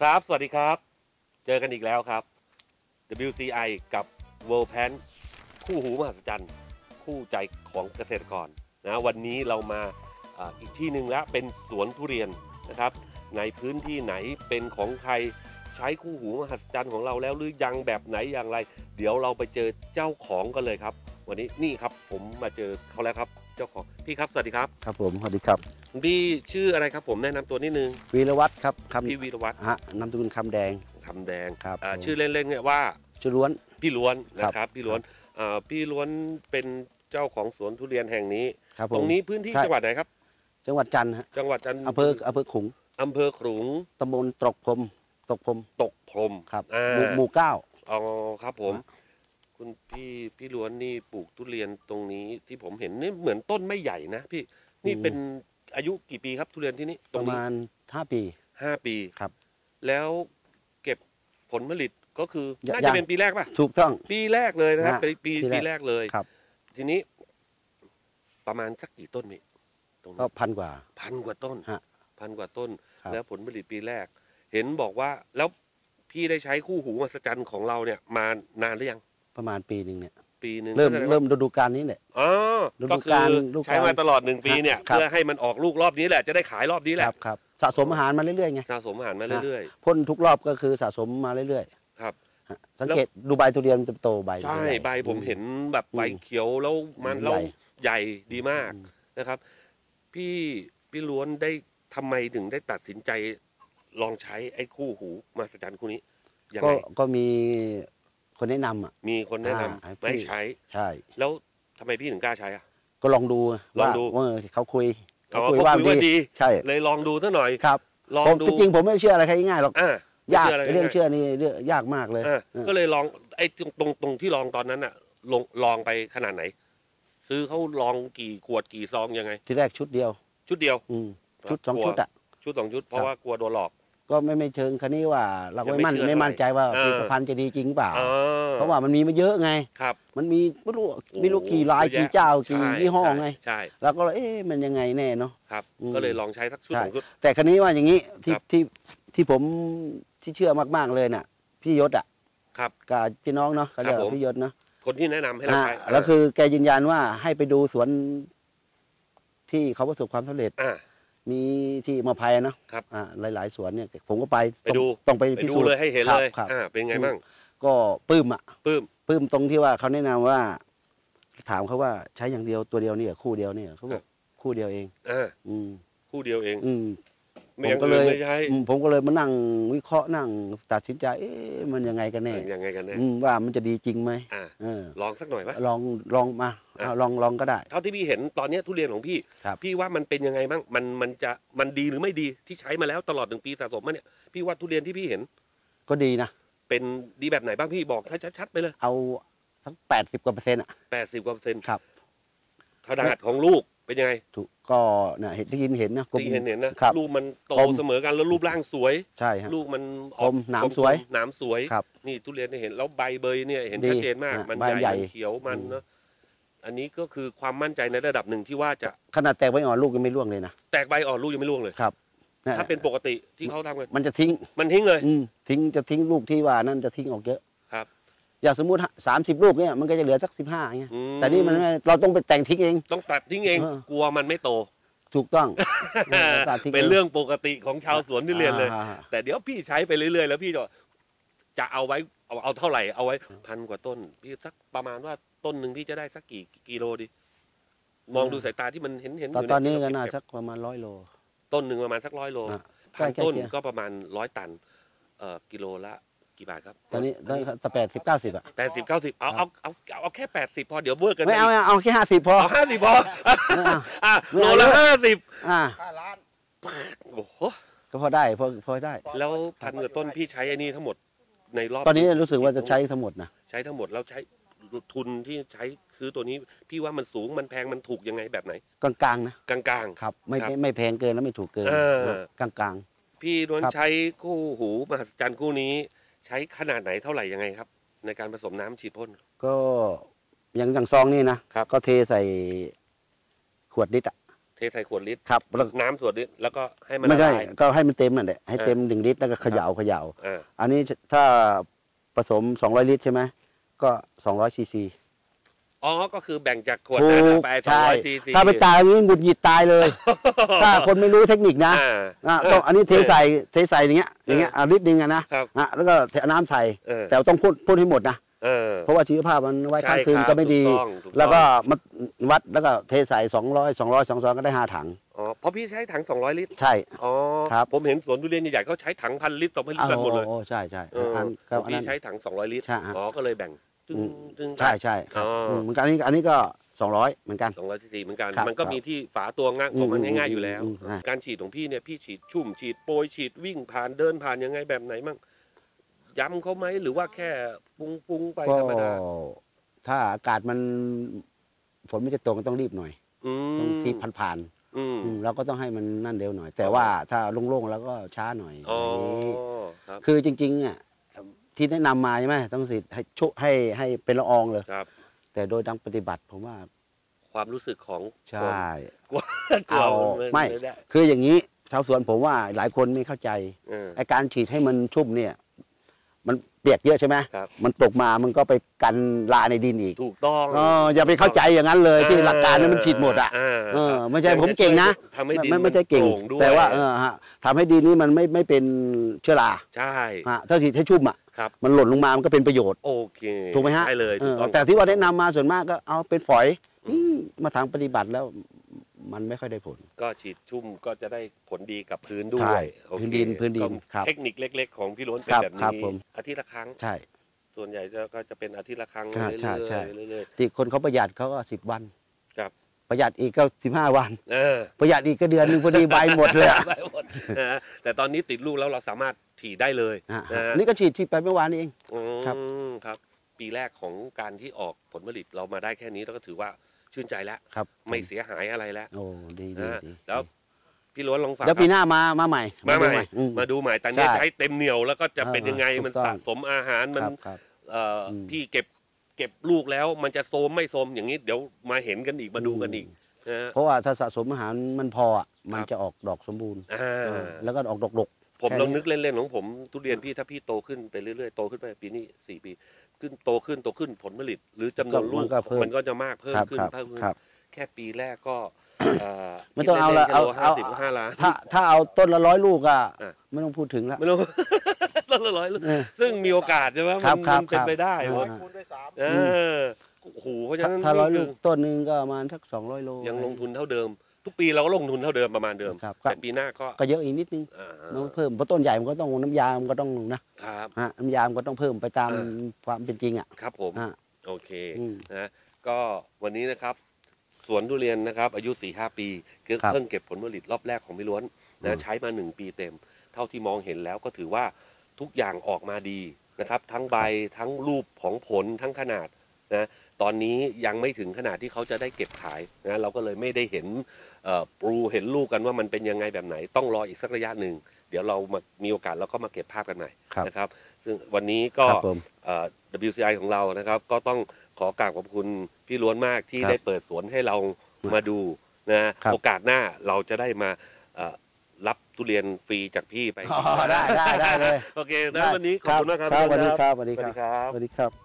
ครับสวัสดีครับเจอกันอีกแล้วครับ WCI กับ World Pan คู่หูมหัศจรรย์คู่ใจของเกษตรกรนะวันนี้เรามาอีกที่หนึ่งแล้วเป็นสวนทุเรียนนะครับในพื้นที่ไหนเป็นของใครใช้คู่หูมหัศจรรย์ของเราแล้วหรือยังแบบไหนอย่างไรเดี๋ยวเราไปเจอเจ้าของกันเลยครับวันนี้นี่ครับผมมาเจอเขาแล้วครับเจ้าของพี่ครับสวัสดีครับครับผมสวัสดีครับพี่ชื่ออะไรครับผมแนะนำตัวนิดนึงวีรวัตรครับพี่วีรวัตรนามสกุลคำแดงคำแดงครับชื่อเล่นๆเนี่ยว่าชื่อล้วนพี่ล้วนนะครับพี่ล้วนพี่ล้วนเป็นเจ้าของสวนทุเรียนแห่งนี้ตรงนี้พื้นที่จังหวัดไหนครับจังหวัดจันทร์จังหวัดจันทร์อำเภอขลุงขลุงตำบลตกพรมครับหมู่9 อ๋อครับผมคุณพี่ล้วนนี่ปลูกทุเรียนตรงนี้ที่ผมเห็นนี่เหมือนต้นไม่ใหญ่นะพี่นี่เป็นอายุกี่ปีครับทุเรียนที่นี่ประมาณ5 ปี 5 ปีครับแล้วเก็บผลผลิตก็คือน่าจะเป็นปีแรกป่ะถูกต้องปีแรกเลยนะครับปีแรกเลยครับทีนี้ประมาณสักกี่ต้นนี่ก็พันกว่าต้นต้นแล้วผลผลิตปีแรกเห็นบอกว่าแล้วพี่ได้ใช้คู่หูมหัศจรรย์ของเราเนี่ยมานานหรือยังประมาณปีหนึ่งเนี่ยปีหนึ่งเริ่มฤดูกาลนี้แหละอ๋อก็คือใช้มาตลอด1 ปีเนี่ยเพื่อให้มันออกลูกรอบนี้แหละจะได้ขายรอบนี้แหละครับสะสมอาหารมาเรื่อยๆไงสะสมอาหารมาเรื่อยๆพ่นทุกรอบก็คือสะสมมาเรื่อยๆครับสังเกตดูใบทุเรียนจะโตใบใช่ใบผมเห็นแบบใบเขียวแล้วมันแล้วใหญ่ดีมากนะครับพี่ล้วนได้ทำไมถึงได้ตัดสินใจลองใช้ไอ้คู่หูมหัศจรรย์คู่นี้ก็มีคนแนะนำมีคนแนะนำไม่ใช้แล้วทำไมพี่ถึงกล้าใช้ก็ลองดูว่าเขาคุยว่าดีใช่เลยลองดูซะหน่อยครับลองดูจริงผมไม่เชื่ออะไรใครง่ายหรอกยากเรื่องเชื่อนี่เรื่องยากมากเลยก็เลยลองไอ้ตรงที่ลองตอนนั้นลองไปขนาดไหนซื้อเขาลองกี่ขวดกี่ซองยังไงทีแรกชุดเดียวชุด 2 ชุด 2 ชุดเพราะว่ากลัวโดนหลอกก็ไม่เชิงคันนี้ว่าเราไม่มั่นใจว่าผลิตภัณฑ์จะดีจริงเปล่าเพราะว่ามันมีมาเยอะไงมันมีไม่รู้กี่รายกี่เจ้ากี่ยี่ห้อไงเราก็เลยมันยังไงแน่เนาะก็เลยลองใช้สักชุด2 ชุดแต่คันนี้ว่าอย่างนี้ที่ผมที่เชื่อมากๆเลยน่ะพี่ยศกับพี่น้องเนาะเขาเรียกพี่ยศเนาะคนที่แนะนำให้เราใช้แล้วคือแกยืนยันว่าให้ไปดูสวนที่เขาประสบความสำเร็จมีที่มาภัยนะครับหลายๆสวนเนี่ยผมก็ไปดูต้องไปพิสูจน์เลยให้เห็นเลยเป็นไงบ้างก็ปลื้มตรงที่ว่าเขาแนะนำว่าถามเขาว่าใช้อย่างเดียวตัวเดียวนี่คู่เดียวนี่เขาบอกคู่เดียวเองคู่เดียวเองผมก็เลยมานั่งวิเคราะห์นั่งตัดสินใจมันยังไงกันแน่ว่ามันจะดีจริงไหมลองสักหน่อยปะลองมาลองก็ได้เท่าที่พี่เห็นตอนนี้ทุเรียนของพี่ว่ามันเป็นยังไงบ้างมันดีหรือไม่ดีที่ใช้มาแล้วตลอด1 ปีสะสมมาเนี่ยพี่ว่าทุเรียนที่พี่เห็นก็ดีนะเป็นดีแบบไหนบ้างพี่บอกให้ชัดๆไปเลยเอาทั้ง80 กว่า% 80 กว่า% ครับขนาดของลูกเป็นยังไงถูกก็เนี่ยเห็นนะนะลูกมันโตเสมอกันแล้วรูปร่างสวยใช่ฮะลูกมันหนามสวยนี่ทุเรียนเห็นแล้วใบเบยเนี่ยเห็นชัดเจนมากมันใหญ่เขียวมันเนาะอันนี้ก็คือความมั่นใจในระดับหนึ่งที่ว่าจะขนาดแตกใบอ่อนลูกยังไม่ร่วงเลยนะแตกใบอ่อนลูกยังไม่ร่วงเลยครับถ้าเป็นปกติที่เขาทำกันมันจะทิ้งเลยจะทิ้งลูกที่ว่านั่นจะทิ้งออกเยอะครับอย่างสมมุติ30 ลูกเนี่ยมันก็จะเหลือสัก15เงี้ยแต่นี่มันเราต้องไปแต่งทิ้งเองต้องตัดทิ้งเองกลัวมันไม่โตถูกต้องเป็นเรื่องปกติของชาวสวนทุเรียนเลยแต่เดี๋ยวพี่ใช้ไปเรื่อยๆแล้วพี่จะเอาไว้เอาเท่าไหร่เอาไว้1,000 กว่าต้นพี่สักประมาณว่าต้นหนึ่งพี่จะได้สักกี่กิโลดีมองดูสายตาที่มันเห็นอยู่ตอนนี้ก็น่าสักประมาณ100 โลต้นหนึ่งประมาณสัก100 โล1,000 ต้นก็ประมาณ100 ตันกิโลละกี่บาทครับตอนนี้ถ้า80-90 80-90เอาแค่80พอเดี๋ยวเวิร์กกันไม่เอาแค่50พอเอา50พอโลละ50 5 ล้านโอ้โหก็พอได้แล้ว1,000 กว่าต้นพี่ใช้ไอ้นี่ทั้งหมดในรอบตอนนี้รู้สึกว่าจะใช้ทั้งหมดนะใช้ทั้งหมดแล้วใช้ทุนที่ใช้คือตัวนี้พี่ว่ามันสูงมันแพงมันถูกยังไงแบบไหนกลางๆนะกลางๆครับไม่แพงเกินแล้วไม่ถูกเกินกลางๆพี่ล้วนใช้คู่หูมหัศจรรย์คู่นี้ใช้ขนาดไหนเท่าไหร่ยังไงครับในการผสมน้ำฉีดพ่นก็อย่างซองนี่นะก็เทใส่ขวดลิตรเทใส่ขวดลิตรครับแล้วน้ำส่วนลิตรแล้วก็ให้มันไม่ละได้ลายก็ให้มันเต็มนั่นแหละให้เต็ม1 ลิตรแล้วก็เขย่า อันนี้ถ้าผสม200 ลิตรใช่ไหมก็200 ซีซีอ๋อก็คือแบ่งจากขวดนั้นไป200 ซีซีถ้าไปตายอย่างนี้หงุดหงิดตายเลย ถ้าคนไม่รู้เทคนิคนะต้องอันนี้เทใส่อย่างเงี้ยลิตรนึงนะแล้วก็เทน้ำใส่แต่ต้องพ่นให้หมดนะเพราะว่าชีวภาพมันไว้ข้างคืนก็ไม่ดีแล้วก็มันวัดแล้วก็เทใส่200 ก็ได้5 ถังอ๋อเพราะพี่ใช้ถัง200 ลิตรใช่อ๋อครับผมเห็นสวนทุเรียนใหญ่ๆเขาใช้ถัง1,000 ลิตร2,000 ลิตรกันหมดเลยโอ้ใช่พี่ใช้ถัง200 ลิตรอ๋อก็เลยแบ่งใช่ครับเหมือนกันอันนี้ก็200เหมือนกัน 200 ซีซีเหมือนกันมันก็มีที่ฝาตัวงักของมันง่ายๆอยู่แล้วการฉีดของพี่เนี่ยพี่ฉีดชุ่มฉีดโปรยฉีดวิ่งผ่านเดินผ่านยังไงแบบไหนมั่งย้ำเขาไหมหรือว่าแค่ฟุ้งไปธรรมดาถ้าอากาศมันฝนไม่จะตกก็ต้องรีบหน่อยที่ผ่านเราก็ต้องให้มันนั่นเร็วหน่อยแต่ว่าถ้าโล่งๆแล้วก็ช้าหน่อยคือจริงๆอ่ะที่แนะนำมาใช่ไหมต้องสิให้เป็นละอองเลยแต่โดยดังปฏิบัติผมว่าความรู้สึกของใช่เอาไม่คืออย่างนี้ชาวสวนผมว่าหลายคนไม่เข้าใจไอ้การฉีดให้มันชุ่มเนี่ยมันเปียกเยอะใช่ไหมมันตกมามันก็ไปกันลาในดินอีกถูกต้องอย่าไปเข้าใจอย่างนั้นเลยที่หลักการนั้นมันฉีดหมดอ่ะไม่ใช่ผมเก่งนะไม่ใช่เก่งแต่ว่าทำให้ดินนี้มันไม่เป็นเชื้อราใช่ถ้าฉีดให้ชุ่มอ่ะมันหล่นลงมามันก็เป็นประโยชน์โอเคถูกไหมฮะใช่เลยแต่ที่ว่าแนะนำมาส่วนมากก็เอาเป็นฝอยมาทางปฏิบัติแล้วมันไม่ค่อยได้ผลก็ฉีดชุ่มก็จะได้ผลดีกับพื้นด้วยพื้นดินเทคนิคเล็กๆของพี่ล้วนเป็นแบบนี้อาทิตย์ละครั้งใช่ส่วนใหญ่ก็จะเป็นอาทิตย์ละครั้งเรื่อยๆที่คนเขาประหยัดเขาก็10 วันครับประหยัดอีกก็15 วันประหยัดอีกก็เดือนนึงพอดีใบหมดเลยแต่ตอนนี้ติดลูกแล้วเราสามารถฉีดได้เลยนี่ก็ฉีดไปเมื่อวานเองครับปีแรกของการที่ออกผลผลิตเรามาได้แค่นี้เราก็ถือว่าชื่นใจแล้วไม่เสียหายอะไรแล้วโอ้ดีแล้วพี่ล้วนลองฝากแล้วปีหน้ามาใหม่มาดูใหม่แต่นี้ใช้เต็มเหนียวแล้วก็จะเป็นยังไงมันสะสมอาหารมันพี่เก็บลูกแล้วมันจะโซมไม่โซมอย่างนี้เดี๋ยวมาเห็นกันอีกมาดูกันอีกเพราะว่าถ้าสะสมอาหารมันพอมันจะออกดอกสมบูรณ์แล้วก็ออกดกผมลองนึกเล่นๆของผมทุเรียนพี่ถ้าพี่โตขึ้นไปเรื่อยๆโตขึ้นไปปีนี้4 ปีขึ้นโตขึ้นผลผลิตหรือจำนวนลูกมันก็จะมากเพิ่มขึ้นแค่ปีแรกก็ไม่ต้องเอาละเอา 55 ล้านถ้าเอาต้นละ100 ลูกอ่ะไม่ต้องพูดถึงละไม่ต้องต้นละ100 ลูกซึ่งมีโอกาสใช่ไหมมันเป็นไปได้คูณด้วย3 โอ้โหเพราะฉะนั้นถ้า100 ลูกต้นนึงก็ประมาณสัก200 โลยังลงทุนเท่าเดิมทุกปีเราก็ลงทุนเท่าเดิมประมาณเดิมแต่ปีหน้าก็เยอะอีกนิดนึงต้องเพิ่มเพราะต้นใหญ่มันก็ต้องน้ำยามันก็ต้องนะครับน้ำยามันก็ต้องเพิ่มไปตามความเป็นจริงอ่ะครับผมโอเคนะก็วันนี้นะครับสวนทุเรียนนะครับอายุ 4-5 ปีเพิ่งเก็บผลผลิตรอบแรกของพี่ล้วนนะใช้มา1 ปีเต็มเท่าที่มองเห็นแล้วก็ถือว่าทุกอย่างออกมาดีนะครับทั้งใบทั้งรูปของผลทั้งขนาดนะตอนนี้ยังไม่ถึงขนาดที่เขาจะได้เก็บขายนะเราก็เลยไม่ได้เห็นปลูเห็นลูกกันว่ามันเป็นยังไงแบบไหนต้องรออีกสักระยะหนึ่งเดี๋ยวเรามีโอกาสเราก็มาเก็บภาพกันใหม่นะครับซึ่งวันนี้ก็WCI ของเรานะครับก็ต้องขอกราบขอบคุณพี่ล้วนมากที่ได้เปิดสวนให้เรามาดูนะโอกาสหน้าเราจะได้มารับทุเรียนฟรีจากพี่ไปได้เลยโอเคนะวันนี้ขอบคุณมากครับสวัสดีครับ